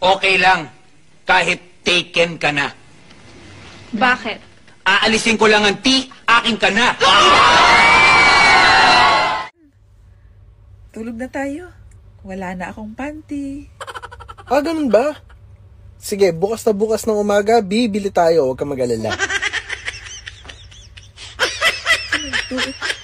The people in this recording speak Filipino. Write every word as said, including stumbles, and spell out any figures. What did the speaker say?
Okay lang. Kahit taken ka na. Bakit? Aalisin ko lang ang T, akin ka na. Tulog na tayo. Wala na akong panty. Ah, ganun ba? Sige, bukas na bukas ng umaga, bibili tayo. Huwag ka mag-alala. Tuit.